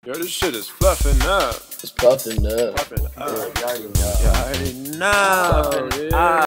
Yo, this shit is fluffing up. It's puffing up. Puffing up. Yeah, you already know. You already know. Puffin' up.